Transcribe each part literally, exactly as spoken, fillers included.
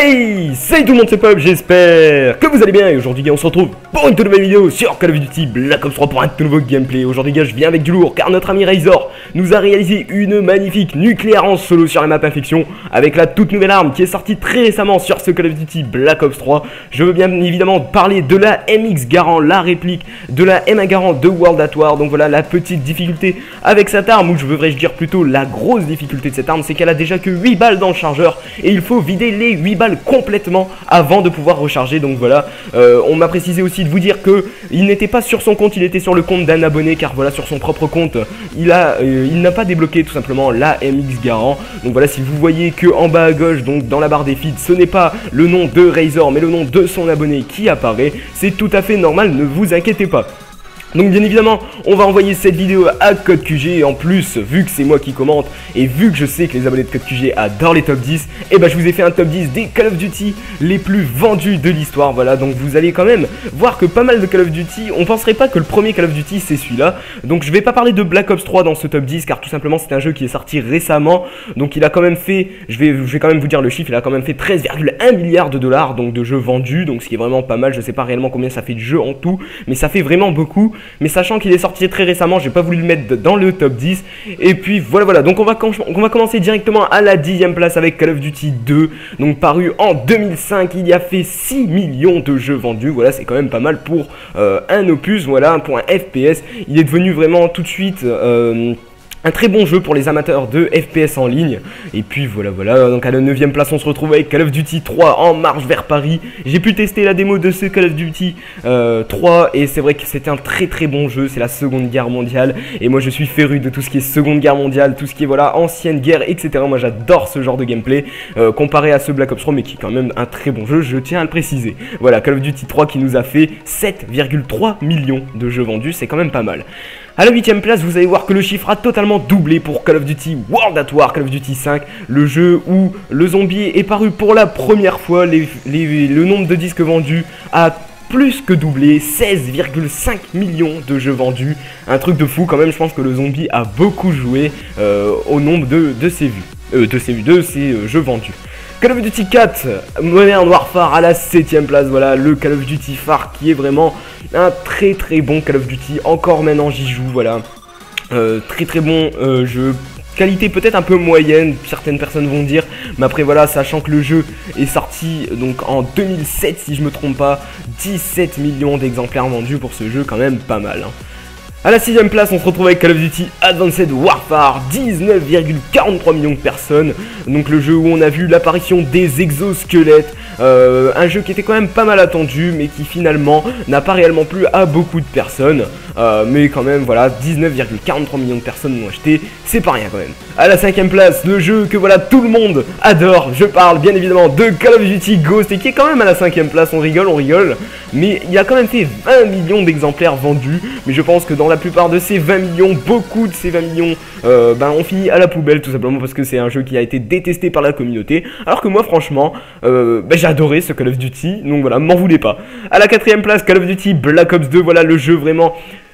Hey, salut tout le monde, c'est Pop, j'espère que vous allez bien. Et aujourd'hui, on se retrouve pour une toute nouvelle vidéo sur Call of Duty Black Ops trois pour un tout nouveau gameplay. Aujourd'hui, gars, je viens avec du lourd car notre ami Razor nous a réalisé une magnifique nucléaire en solo sur la map Infection avec la toute nouvelle arme qui est sortie très récemment sur ce Call of Duty Black Ops trois. Je veux bien évidemment parler de la M X Garand, la réplique de la M un Garand de World at War. Donc voilà la petite difficulté avec cette arme, ou je devrais dire plutôt la grosse difficulté de cette arme, c'est qu'elle a déjà que huit balles dans le chargeur et il faut vider les huit balles complètement avant de pouvoir recharger. Donc voilà, euh, on m'a précisé aussi de vous dire que il n'était pas sur son compte, il était sur le compte d'un abonné, car voilà, sur son propre compte il a euh, il n'a pas débloqué tout simplement la M X Garand. Donc voilà, si vous voyez que en bas à gauche, donc dans la barre des feeds, ce n'est pas le nom de Razor mais le nom de son abonné qui apparaît, c'est tout à fait normal, ne vous inquiétez pas. Donc bien évidemment, on va envoyer cette vidéo à Code Q G, et en plus, vu que c'est moi qui commente, et vu que je sais que les abonnés de Code Q G adorent les top dix, et bah je vous ai fait un top dix des Call of Duty les plus vendus de l'histoire, voilà. Donc vous allez quand même voir que pas mal de Call of Duty, on penserait pas que le premier Call of Duty c'est celui-là. Donc je vais pas parler de Black Ops trois dans ce top dix, car tout simplement c'est un jeu qui est sorti récemment, donc il a quand même fait, je vais, je vais quand même vous dire le chiffre, il a quand même fait treize virgule un milliards de dollars, donc de jeux vendus, donc ce qui est vraiment pas mal. Je sais pas réellement combien ça fait de jeux en tout, mais ça fait vraiment beaucoup. Mais sachant qu'il est sorti très récemment, j'ai pas voulu le mettre dans le top dix. Et puis voilà voilà, donc on va, on va commencer directement à la dixième place avec Call of Duty deux. Donc paru en deux mille cinq, il y a fait six millions de jeux vendus. Voilà, c'est quand même pas mal pour euh, un opus, voilà, pour un F P S. Il est devenu vraiment tout de suite... Euh, un très bon jeu pour les amateurs de F P S en ligne. Et puis voilà voilà, donc à la neuvième place on se retrouve avec Call of Duty trois en marche vers Paris. J'ai pu tester la démo de ce Call of Duty euh, trois et c'est vrai que c'était un très très bon jeu. C'est la seconde guerre mondiale et moi je suis féru de tout ce qui est seconde guerre mondiale, tout ce qui est voilà ancienne guerre, etc. Moi j'adore ce genre de gameplay euh, comparé à ce Black Ops trois, mais qui est quand même un très bon jeu, je tiens à le préciser. Voilà, Call of Duty trois qui nous a fait sept virgule trois millions de jeux vendus, c'est quand même pas mal. A la huitième place, vous allez voir que le chiffre a totalement doublé pour Call of Duty World at War, Call of Duty cinq, le jeu où le zombie est paru pour la première fois. Les, les, le nombre de disques vendus a plus que doublé, seize virgule cinq millions de jeux vendus, un truc de fou quand même. Je pense que le zombie a beaucoup joué euh, au nombre de, de ses vues, euh, de ses vues, de ses euh, jeux vendus. Call of Duty quatre, Modern Warfare à la septième place, voilà, le Call of Duty phare qui est vraiment un très très bon Call of Duty, encore maintenant j'y joue, voilà, euh, très très bon euh, jeu, qualité peut-être un peu moyenne, certaines personnes vont dire, mais après voilà, sachant que le jeu est sorti donc en deux mille sept si je me trompe pas, dix-sept millions d'exemplaires vendus pour ce jeu, quand même pas mal, hein. A la sixième place, on se retrouve avec Call of Duty Advanced Warfare, dix-neuf virgule quarante-trois millions de personnes. Donc le jeu où on a vu l'apparition des exosquelettes, euh, un jeu qui était quand même pas mal attendu, mais qui finalement n'a pas réellement plu à beaucoup de personnes. Euh, mais quand même, voilà, dix-neuf virgule quarante-trois millions de personnes l'ont acheté, c'est pas rien quand même. A la cinquième place, le jeu que voilà tout le monde adore, je parle bien évidemment de Call of Duty Ghost, et qui est quand même à la cinquième place, on rigole, on rigole, mais il a quand même fait vingt millions d'exemplaires vendus, mais je pense que dans la plupart de ces vingt millions, beaucoup de ces vingt millions euh, ben, ont fini à la poubelle, tout simplement parce que c'est un jeu qui a été détesté par la communauté, alors que moi franchement, euh, ben, j'ai adoré ce Call of Duty, donc voilà, m'en voulez pas. A la quatrième place, Call of Duty Black Ops deux, voilà le jeu vraiment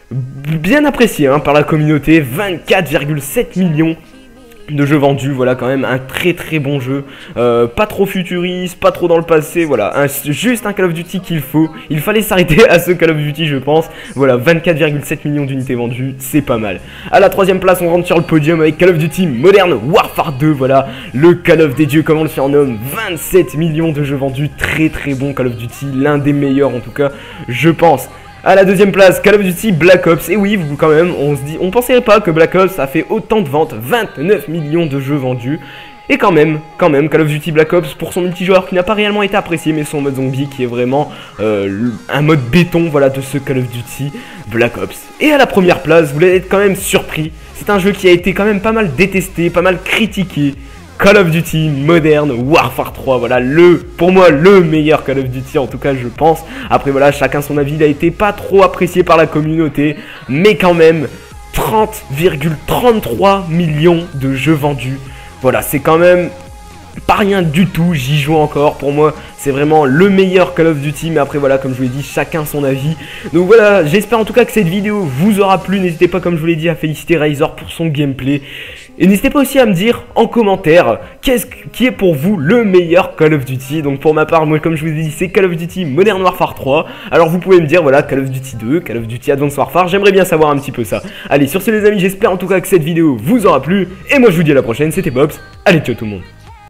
bien apprécié hein, par la communauté, vingt-quatre virgule sept millions de jeux vendus, voilà quand même un très très bon jeu, euh, pas trop futuriste, pas trop dans le passé, voilà, un, juste un Call of Duty qu'il faut, il fallait s'arrêter à ce Call of Duty je pense, voilà, vingt-quatre virgule sept millions d'unités vendues, c'est pas mal. A la troisième place, on rentre sur le podium avec Call of Duty Modern Warfare deux, voilà, le Call of des dieux comme on le surnomme, vingt-sept millions de jeux vendus, très très bon Call of Duty, l'un des meilleurs en tout cas, je pense. A la deuxième place, Call of Duty Black Ops, et oui, vous quand même, on se dit, on penserait pas que Black Ops a fait autant de ventes, vingt-neuf millions de jeux vendus, et quand même, quand même, Call of Duty Black Ops pour son multijoueur qui n'a pas réellement été apprécié, mais son mode zombie qui est vraiment euh, un mode béton, voilà, de ce Call of Duty Black Ops. Et à la première place, vous allez être quand même surpris, c'est un jeu qui a été quand même pas mal détesté, pas mal critiqué, Call of Duty Modern Warfare trois, voilà le, pour moi le meilleur Call of Duty en tout cas je pense. Après voilà, chacun son avis, il a été pas trop apprécié par la communauté, mais quand même trente virgule trente-trois millions de jeux vendus, voilà c'est quand même pas rien du tout, j'y joue encore, pour moi c'est vraiment le meilleur Call of Duty, mais après voilà, comme je vous l'ai dit, chacun son avis. Donc voilà, j'espère en tout cas que cette vidéo vous aura plu, n'hésitez pas comme je vous l'ai dit à féliciter Razor pour son gameplay, Et n'hésitez pas aussi à me dire en commentaire qu'est-ce qui est pour vous le meilleur Call of Duty. Donc pour ma part, moi comme je vous ai dit, c'est Call of Duty Modern Warfare trois. Alors vous pouvez me dire voilà, Call of Duty deux, Call of Duty Advanced Warfare, j'aimerais bien savoir un petit peu ça. Allez, sur ce les amis, j'espère en tout cas que cette vidéo vous aura plu. Et moi je vous dis à la prochaine, c'était Bobs. Allez, ciao tout le monde.